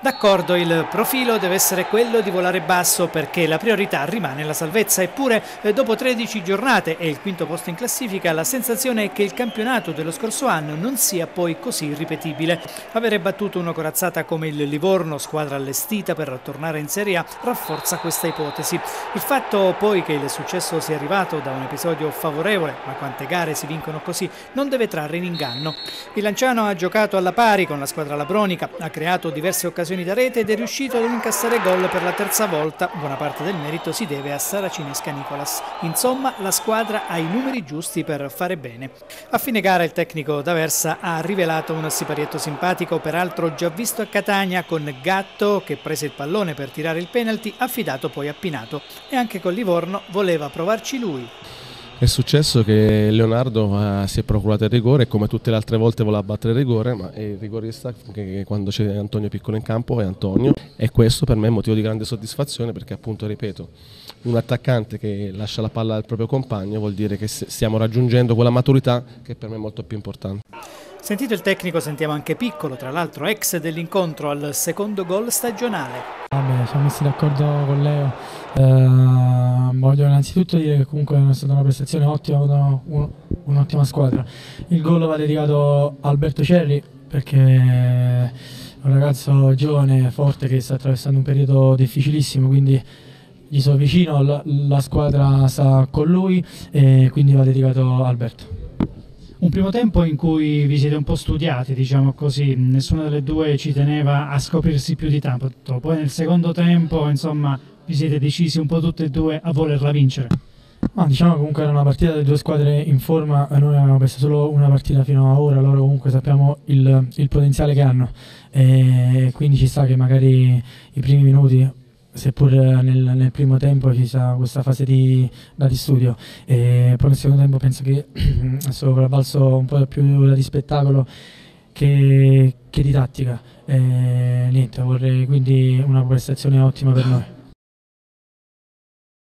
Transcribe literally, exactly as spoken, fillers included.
D'accordo, il profilo deve essere quello di volare basso perché la priorità rimane la salvezza, eppure eh, dopo tredici giornate e il quinto posto in classifica la sensazione è che il campionato dello scorso anno non sia poi così ripetibile. Avere battuto una corazzata come il Livorno, squadra allestita per tornare in Serie A, rafforza questa ipotesi. Il fatto poi che il successo sia arrivato da un episodio favorevole, ma quante gare si vincono così, non deve trarre in inganno. Il Lanciano ha giocato alla pari con la squadra labronica, ha creato diverse occasioni da rete ed è riuscito ad incassare gol per la terza volta. Buona parte del merito si deve a Saracinesca Nicolas. Insomma, la squadra ha i numeri giusti per fare bene. A fine gara il tecnico d'Aversa ha rivelato un siparietto simpatico, peraltro già visto a Catania, con Gatto che prese il pallone per tirare il penalty, affidato poi a Pinato, e anche con Livorno voleva provarci lui. È successo che Leonardo eh, si è procurato il rigore e come tutte le altre volte voleva battere il rigore, ma è il rigorista che quando c'è Antonio Piccolo in campo è Antonio, e questo per me è motivo di grande soddisfazione perché, appunto, ripeto, un attaccante che lascia la palla al proprio compagno vuol dire che stiamo raggiungendo quella maturità che per me è molto più importante. Sentito il tecnico sentiamo anche Piccolo, tra l'altro ex dell'incontro al secondo gol stagionale. Vabbè, siamo messi d'accordo con Leo. Eh, voglio innanzitutto dire che comunque è stata una prestazione ottima, un'ottima squadra. Il gol va dedicato a Alberto Cerri perché è un ragazzo giovane, forte, che sta attraversando un periodo difficilissimo, quindi gli sono vicino, la, la squadra sta con lui e quindi va dedicato a Alberto. Un primo tempo in cui vi siete un po' studiati, diciamo così, nessuna delle due ci teneva a scoprirsi più di tanto, poi nel secondo tempo, insomma, vi siete decisi un po' tutte e due a volerla vincere. Ma diciamo comunque era una partita delle due squadre in forma, noi abbiamo perso solo una partita fino ad ora, loro comunque sappiamo il, il potenziale che hanno e quindi ci sta che magari i primi minuti, seppur nel, nel primo tempo ci sia questa fase di, di studio, e poi nel secondo tempo penso che è sopravvalso un po' più di spettacolo che, che di tattica. E niente, vorrei quindi una prestazione ottima per noi.